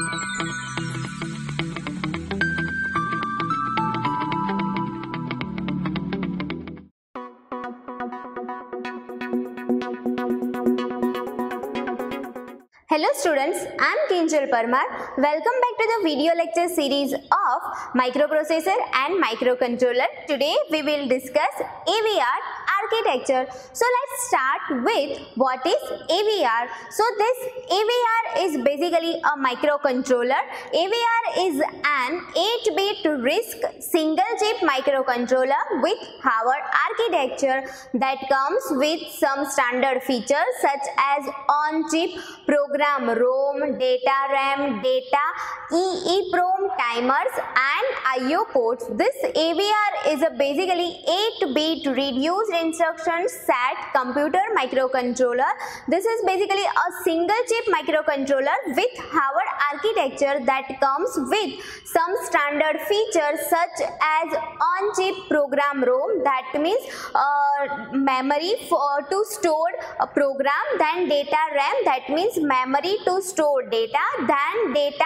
Hello students, I am Kinjal Parmar. Welcome back to the video lecture series of microprocessor and microcontroller. Today we will discuss AVR architecture. So let's start with what is AVR. So this AVR is basically a microcontroller. AVR is an 8-bit RISC single chip microcontroller with Harvard architecture that comes with some standard features such as on-chip program ROM, data RAM, data EEPROM timers and IO ports. This AVR is a basically 8-bit reduced instruction set computer microcontroller. This is basically a single chip microcontroller with Harvard architecture that comes with some standard features such as on-chip program ROM, that means memory to store a program, then data RAM, that means memory to store data, then data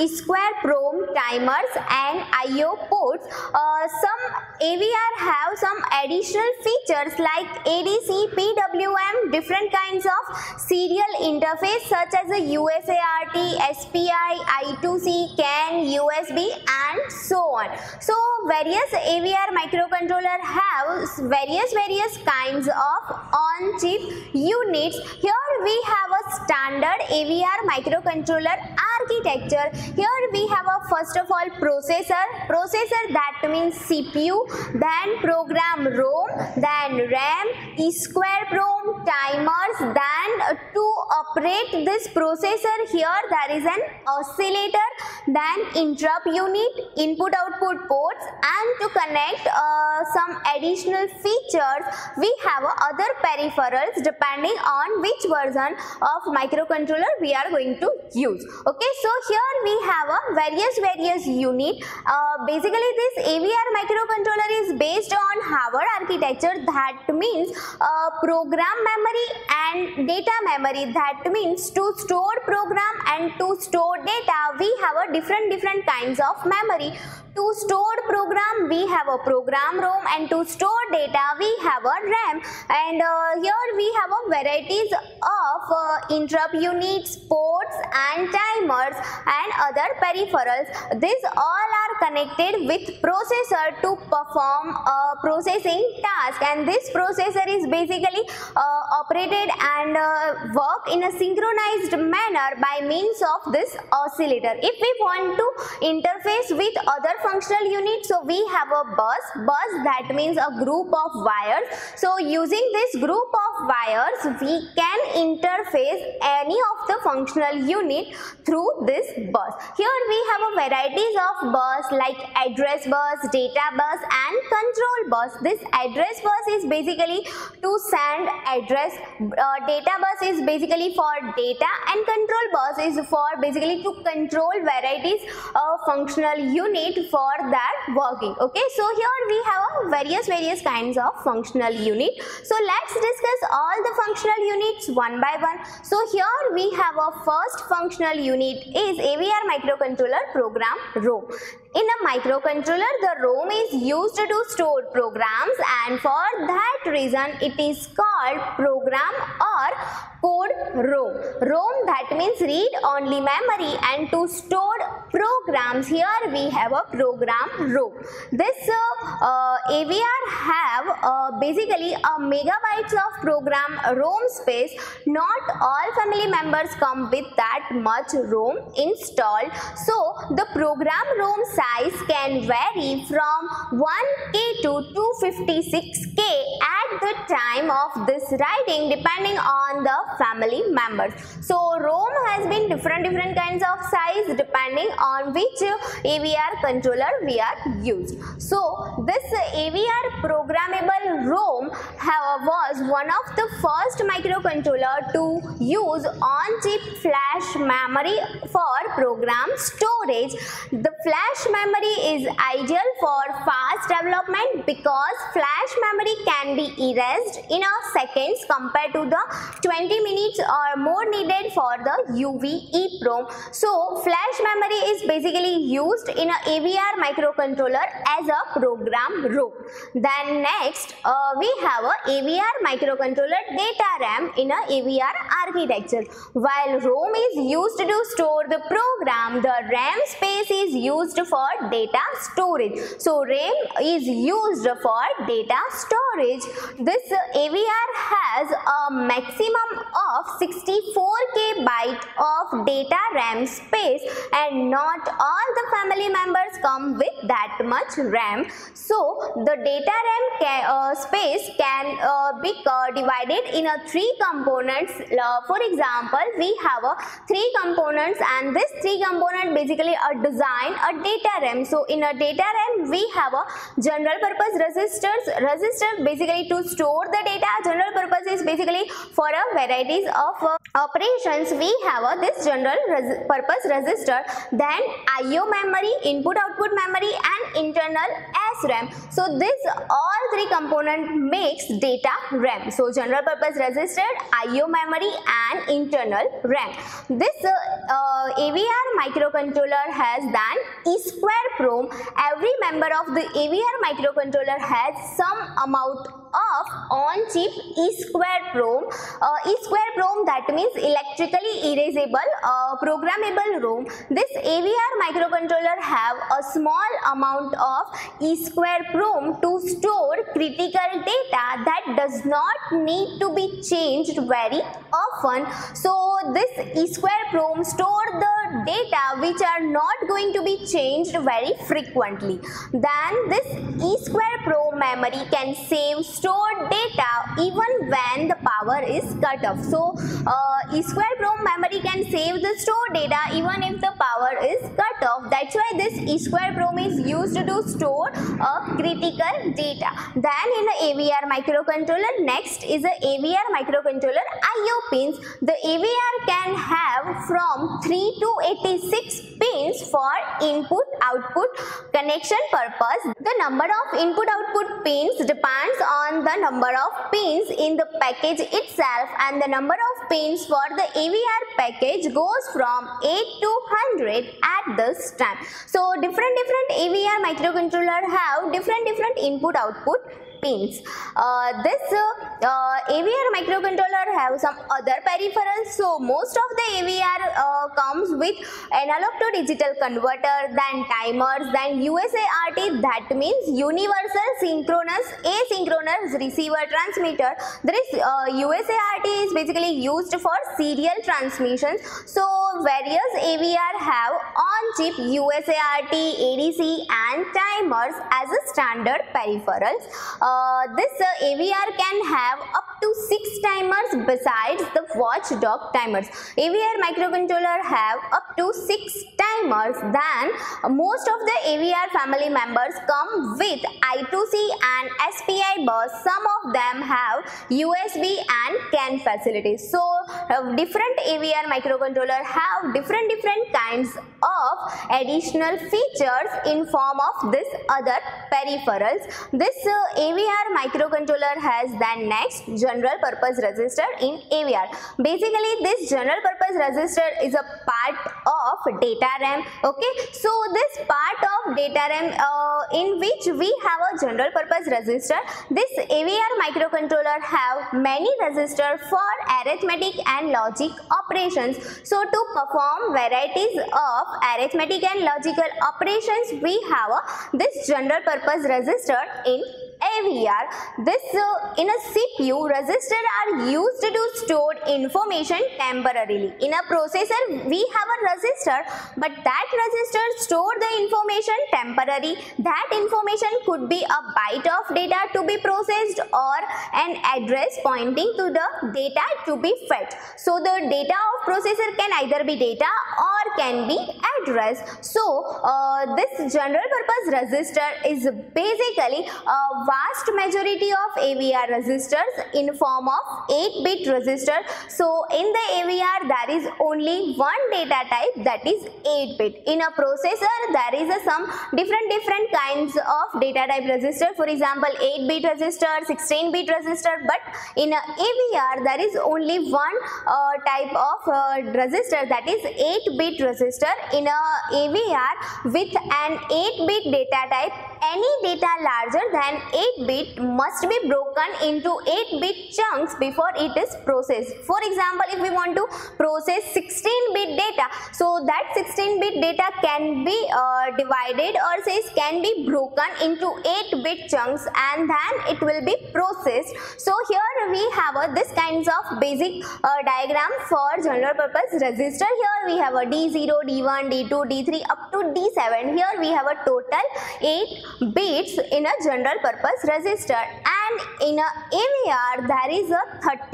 EEPROM timers and IO ports. Some AVR have some additional features like ADC, PWM, different kinds of serial interface such as a USART, SPI, I2C, CAN, USB and so on. So various AVR microcontroller have various kinds of on-chip units. Here we have a standard AVR microcontroller architecture. Here we have a first of all processor that means CPU, then program ROM, then RAM, EEPROM timers, then to operate this processor here there is an oscillator, then interrupt unit, input output ports, and to connect some additional features we have other peripherals depending on which version of microcontroller we are going to use. Okay, so here we have a various unit. Basically this AVR microcontroller is based on Harvard architecture, that means program memory and data memory, that means to store program and to store data we have a different kinds of memory. To store program we have a program ROM and to store data we have a RAM, and here we have a varieties of interrupt units, ports and timers and other peripherals. These all are connected with processor to perform a processing task, and this processor is basically operated and work in a synchronized manner by means of this oscillator. If we want to interface with other functional units, so we have a bus that means a group of wires. So using this group of wires we can interface any of the functional unit through this bus. Here we have a varieties of bus like address bus, data bus and control bus. This address bus is basically to send address, data bus is basically for data, and control bus is for basically to control varieties of functional unit for that working. Okay, so here we have various kinds of functional unit. So let's discuss all the functional units one by one. So here we have a first functional unit is AVR microcontroller program ROM. In a microcontroller, the ROM is used to store programs, and for that reason it is called program or code ROM. ROM that means read only memory, and to store programs here we have a program ROM. This AVR have basically a megabytes of program ROM space. Not all family members come with that much ROM installed, so the program ROM size can vary from 1K to 256K at the time of this writing depending on the family members. So ROM has been different kinds of size depending on which AVR controller we are used. So this AVR programmable ROM was one of the first microcontroller to use on-chip flash memory for program storage. The flash memory is ideal for fast development because flash memory can be erased in a seconds compared to the 20 minutes or more needed for the UV EEPROM. So flash memory is basically used in a AVR microcontroller as a program ROM. Then next we have a AVR microcontroller data RAM in a AVR architecture. While ROM is used to store the program, the RAM space is used for data storage. So RAM is used for data storage. This AVR has a maximum of 64K byte of data RAM space, and not all the family members come with that much RAM. So the data RAM space can be divided in a 3 components. For example, we have 3 components, and this 3 component basically design a data RAM. So in a data RAM we have a general purpose resistors. Resistor basically to store the data. General purpose is basically for a varieties of operations. We have this general purpose resistor. Then IO memory, input output memory, and internal SRAM. So this all 3 component makes data RAM. So general purpose resistor, IO memory, and internal RAM. This AVR microcontroller has then EEPROM. Every member of the AVR microcontroller has some amount of on-chip EEPROM. EEPROM, that means electrically erasable programmable ROM. This AVR microcontroller have a small amount of EEPROM to store critical data that does not need to be changed very often. So this EEPROM store the data which are not going to be changed very frequently. Then this EEPROM memory can save stored data even when the power is cut off. So EEPROM memory can save the stored data even if the power is cut off. That's why this EEPROM is used to store critical data. Then in the AVR microcontroller, next is the AVR microcontroller IO pins. The AVR can have from 3 to 86 pins for input output connection purpose. The number of input output pins depends on the number of pins in the package itself, and the number of pins for the AVR package goes from 8 to 100 at this time. So different AVR microcontroller have different input output pins. This AVR microcontroller have some other peripherals. So most of the AVR comes with analog to digital converter, then timers, then USART, that means universal synchronous asynchronous receiver transmitter. There is USART is basically used for serial transmissions. So various AVR have on-chip USART, ADC, and timers as a standard peripherals. This AVR can have up to 6 timers besides the watchdog timers. AVR microcontroller have up to 6 timers. Then most of the AVR family members come with I2C and SPI bus. Some of them have USB and CAN facilities. So different AVR microcontroller have different kinds of additional features in form of this other peripherals. This AVR microcontroller has then next general purpose resistor in AVR. Basically this general purpose resistor is a part of data RAM. Okay, so this part of data RAM in which we have a general purpose resistor. This AVR microcontroller have many resistors for arithmetic and logic operations. So to perform varieties of arithmetic and logical operations, we have this general purpose resistor in AVR. This in a CPU, resistors are used to store information temporarily. In a processor, we have a resistor, but that resistor store the information temporarily. That information could be a byte of data to be processed or an address pointing to the data to be fetched. So the data of processor can either be data or can be address. So this general purpose register is basically a vast majority of AVR registers in form of 8-bit register. So in the AVR there is only one data type, that is 8-bit. In a processor there is some different kinds of data type register. For example, 8-bit register, 16-bit register, but in a AVR there is only one type of register, that is 8-bit register. In a AVR with an 8-bit data type, any data larger than 8-bit must be broken into 8-bit chunks before it is processed. For example, if we want to process 16-bit data, so that 16-bit data can be divided or says can be broken into 8-bit chunks and then it will be processed. So here we have this kinds of basic diagram for general purpose register. Here we have a D0, D1, D2, D3 up to D7. Here we have a total 8 bits in a general purpose register, and in a AVR there is a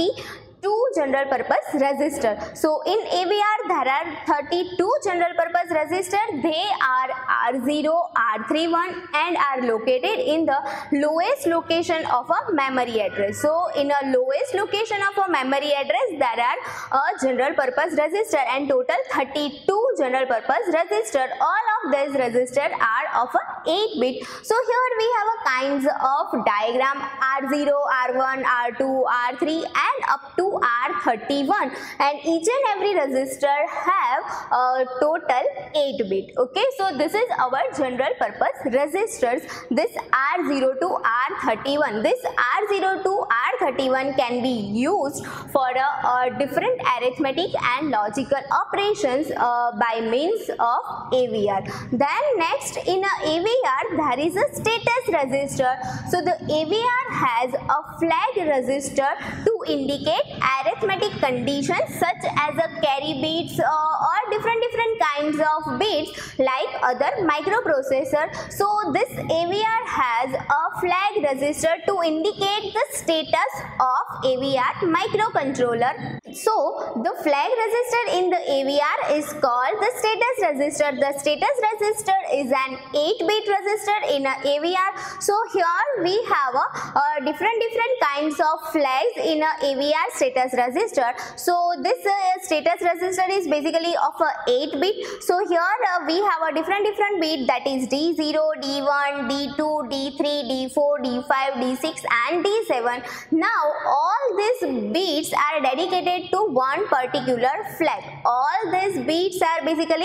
32 general purpose register. So in AVR there are 32 general purpose register. They are R0, R31 and are located in the lowest location of a memory address. So in a lowest location of a memory address there are a general purpose register, and total 32 general purpose register. All of these registers are of a 8-bit. So here we have a kinds of diagram: R0, R1, R2, R3 and up to R31, and each and every register have a total 8-bit. Okay, so this is our general purpose registers, this R0 to R31. This R0 to R31 can be used for different arithmetic and logical operations by means of AVR. Then next, in a AVR there is a status register. So the AVR has a flag register to indicate arithmetic conditions such as a carry bits or different kinds of bits like other microprocessor. So this AVR has a flag register to indicate the status of AVR microcontroller. So the flag register in the AVR is called the status register. The status register is an 8-bit register in a AVR. So here we have a different kinds of flags in a AVR status register. So this status register is basically of a 8-bit. So here we have a different bit, that is D0, D1, D2, D3, D4, D5, D6 and D7. Now all these bits are dedicated to one particular flag. All these bits are basically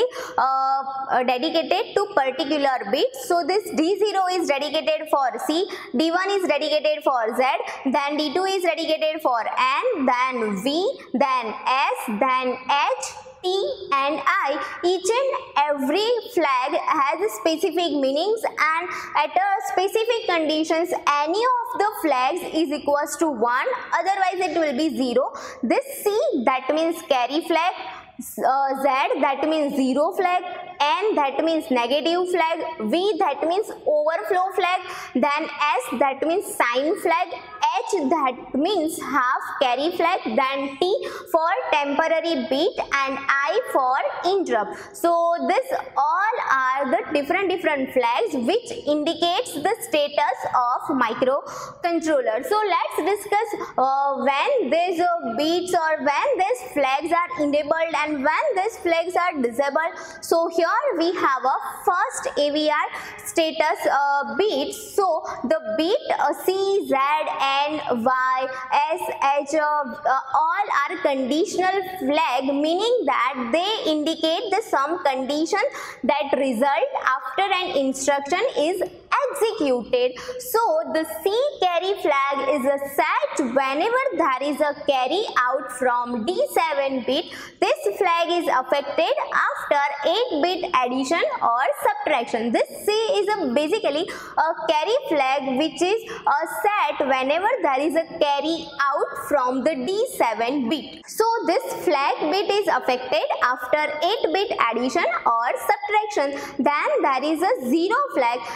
dedicated to particular bits. So this D0 is dedicated for C, D1 is dedicated for Z, then D2 is dedicated for N, then V, then S, then H, T and I. Each and every flag has specific meanings, and at a specific conditions any of the flags is equals to 1, otherwise it will be 0. This C, that means carry flag, Z, that means 0 flag, N, that means negative flag, V, that means overflow flag, then S, that means sign flag, H, that means half carry flag, then T for temporary bit and I for interrupt. So this all are the different flags which indicates the status of microcontroller. So let's discuss when these bits or when these flags are enabled and when these flags are disabled. So here we have a first AVR status bit. So the bit C, Z, N, Y, S, H all are conditional flag, meaning that they indicate the some condition that result after an instruction is executed. So the C carry flag is set whenever there is a carry out from D7 bit. This flag is affected after 8-bit addition or subtraction. This C is basically a carry flag which is set whenever there is a carry out from the D7 bit. So this flag bit is affected after 8-bit addition or subtraction. Then there is a 0 flag. This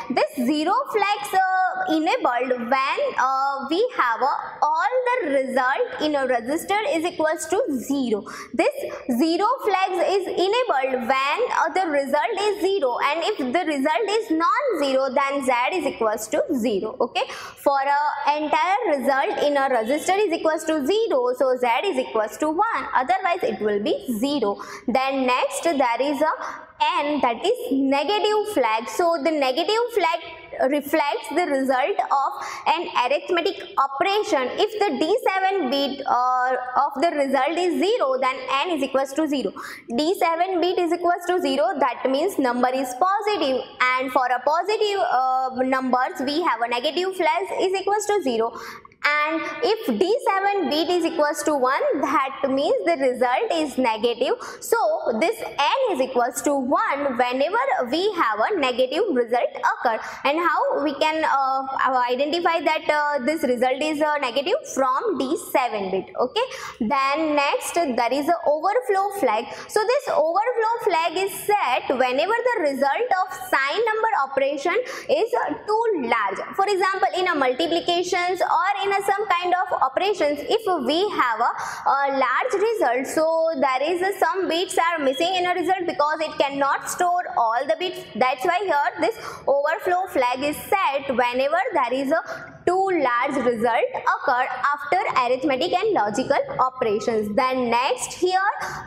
zero flags enabled when we have all the result in a register is equals to 0. This zero flags is enabled when the result is 0, and if the result is non-zero then Z is equals to 0. Okay, for entire result in a register is equals to 0, so Z is equals to 1, otherwise it will be 0. Then next there is a N, that is negative flag. So the negative flag reflects the result of an arithmetic operation. If the D7 bit of the result is 0, then N is equals to 0. D7 bit is equals to 0, that means number is positive, and for a positive numbers we have a negative flag is equals to 0. And if D7 bit is equals to 1, that means the result is negative. So this N is equals to 1 whenever we have a negative result occur. And how we can identify that this result is negative? From D7 bit. Okay. Then next there is a overflow flag. So this overflow flag is set whenever the result of sign number operation is too large. For example, in a multiplications or in some kind of operations, if we have a large result, so there is some bits are missing in a result because it cannot store all the bits. That's why here this overflow flag is set whenever there is a too large result occur after arithmetic and logical operations. Then next here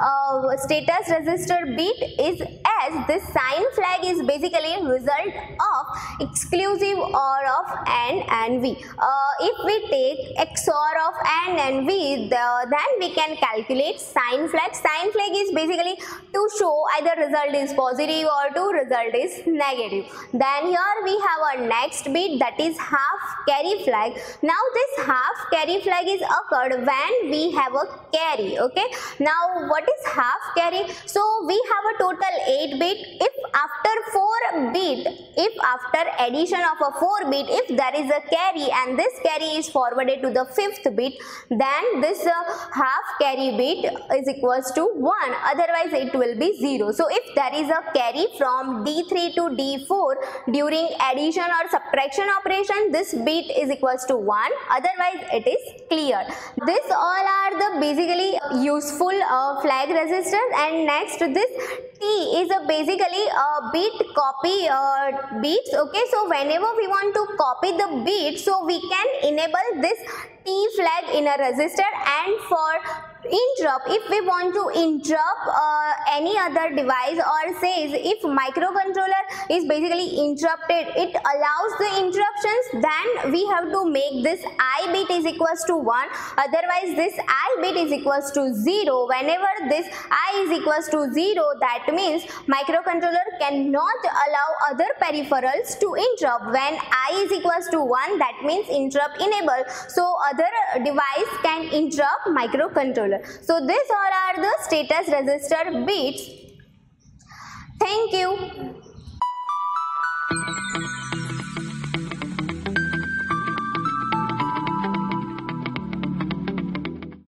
status register bit is as this sign flag is basically result of exclusive OR of N and V. If we take XOR of N and V, then we can calculate sign flag. Sign flag is basically to show either result is positive or to result is negative. Then here we have a next bit, that is half carry flag. Now this half carry flag is occurred when we have a carry. Okay. Now what is half carry? So we have a total 8 bit. If after 4 bit, if after addition of a 4 bit, if there is a carry and this carry is forwarded to the 5th bit, then this half carry bit is equals to 1, otherwise it will be 0. So if there is a carry from D3 to D4 during addition or subtraction operation, this bit is equals to 1, otherwise it is clear. This all are the basically useful flag registers. And next this T is basically a bit copy bits. Okay, so whenever we want to copy the bit, so we can enable this T flag in a register. And for interrupt, if we want to interrupt any other device, or says if microcontroller is basically interrupted, it allows the interruptions, then we have to make this I bit is equals to 1, otherwise this I bit is equals to 0. Whenever this I is equals to 0, that means microcontroller cannot allow other peripherals to interrupt. When I is equals to 1, that means interrupt enabled, so other device can interrupt microcontroller. So these all are the status register bits. Thank you.